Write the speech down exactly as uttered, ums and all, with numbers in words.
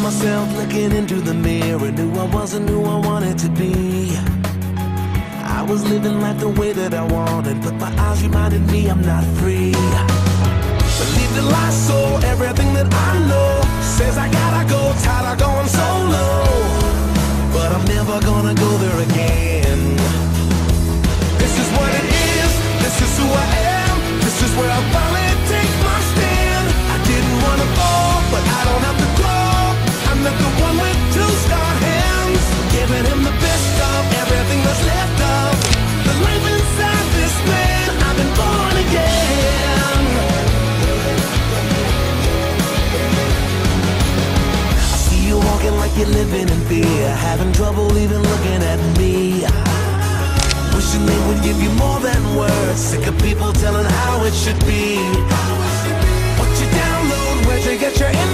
myself looking into the mirror, knew I wasn't who I wanted to be. I was living life the way that I wanted, but my eyes reminded me I'm not free. Believe the lie, so everything that I know says I gotta go, tired of going solo. But I'm never gonna go there again. This is what it is, this is who I am, this is where I finally take my stand. I didn't wanna fall, but I don't have to grow. I'm not the one with two scar hands, giving him the best of everything that's left of the life inside this man. I've been born again. I see you walking like you're living in fear, having trouble even looking at me. Wishing they would give you more than words, sick of people telling how it should be. What you download, where'd you get your